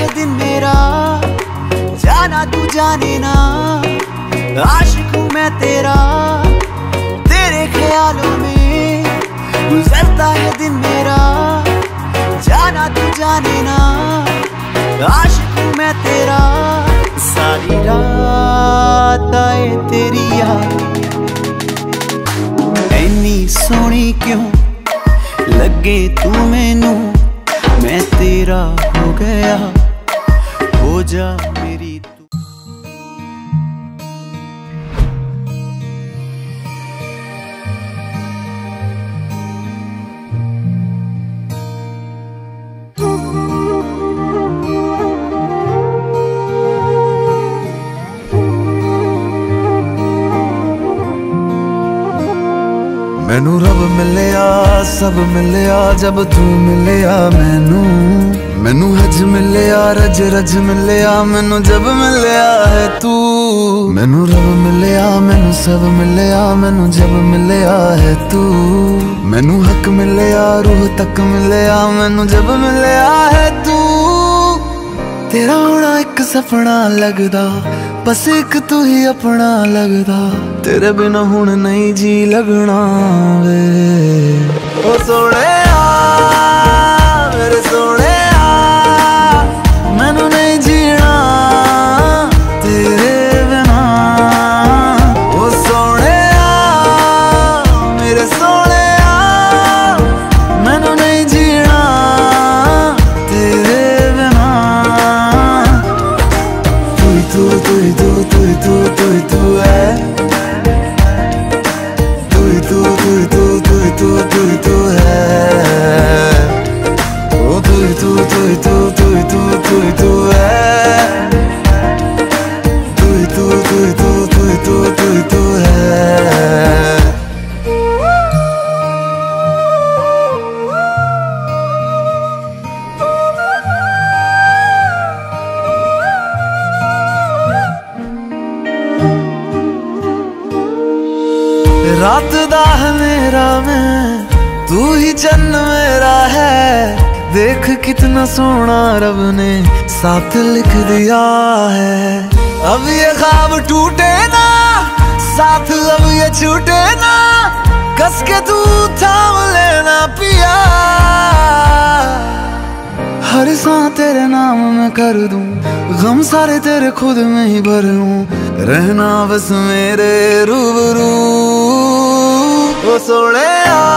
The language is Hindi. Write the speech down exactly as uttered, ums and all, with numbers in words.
है दिन मेरा, जाना तू जाने ना, आशिक हूँ मैं तेरा, तेरे ख्यालों में गुजरता है दिन मेरा, जाना तू जाने ना, आशिक हूँ मैं तेरा। सारी रात आए तेरी याद, इन्नी सोहनी क्यों लगे तू मैनू, मैं तेरा हो गया, हो जा मेरी तू। मैनू रब मिलिया, सब मिलिया जब तू मिलिया मैनू, मैनू हज मिलिया, रज रज मिलिया मैनू जब मिलिया है तू। मैनू रब मिलिया, मैनू सब मिलिया मैनू जब मिलिया है तू। मैनू हक मिलिया, रूह तक मिलिया मैनू जब मिलिया है तू। तेरा होना एक सपना लगदा, बस एक तू ही अपना लगदा, तेरे बिना हुण नहीं जी लगना वे। ओ सोहणिया मेरे सोहणिया, मैनू नहीं जीना तेरे बिना। ओ सोहणिया मेरे सोहणिया, मैनू नहीं जीना तेरे बिना। तू ही तू, तू ही तू, तू ही तू, तू ही तू है, तू ही तू, तू ही तू, तू ही तू, तू ही तू है। ओ तू ही तू, तू ही तू, तू ही तू, तू ही तू है, तू ही तू, तू ही तू, तू ही तू, तू ही तू है। रात दा मेरा मैं, तू ही जन्म मेरा है। देख कितना सोना रब ने साथ लिख दिया है। अब ये ख्वाब टूटे ना, साथ अब ये छूटे ना, कस के तू थाम लेना पिया। हर सांस तेरे नाम में कर दूं, गम सारे तेरे खुद में ही भर लूं, रहना बस मेरे रूबरू। ओ सोहणिया